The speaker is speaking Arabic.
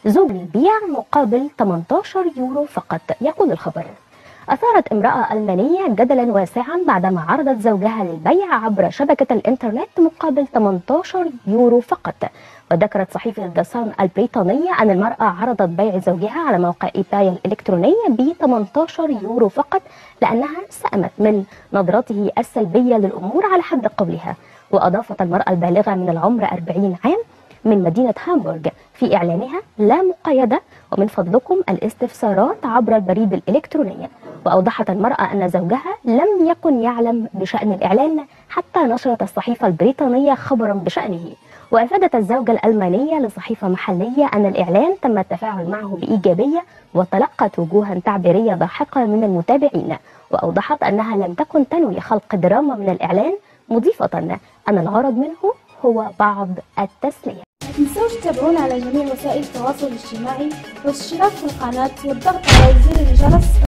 زوج للبيع مقابل 18 يورو فقط. يقول الخبر: أثارت امرأة ألمانية جدلا واسعا بعدما عرضت زوجها للبيع عبر شبكة الإنترنت مقابل 18 يورو فقط. وذكرت صحيفة ذا صن البريطانية أن المرأة عرضت بيع زوجها على موقع إيباي الإلكتروني ب 18 يورو فقط لأنها سأمت من نظرته السلبية للأمور على حد قولها. وأضافت المرأة البالغة من العمر 40 عام من مدينة هامبورغ في إعلانها: لا مقايدة، ومن فضلكم الاستفسارات عبر البريد الإلكتروني. وأوضحت المرأة أن زوجها لم يكن يعلم بشأن الإعلان حتى نشرت الصحيفة البريطانية خبرا بشأنه. وأفادت الزوجة الألمانية لصحيفة محلية أن الإعلان تم التفاعل معه بإيجابية وتلقت وجوها تعبيرية ضاحكة من المتابعين. وأوضحت أنها لم تكن تنوي خلق دراما من الإعلان، مضيفة أن الغرض منه هو بعض التسلية. ما تنسوش تتابعونا على جميع وسائل التواصل الاجتماعي والاشتراك في القناة والضغط على زر الجرس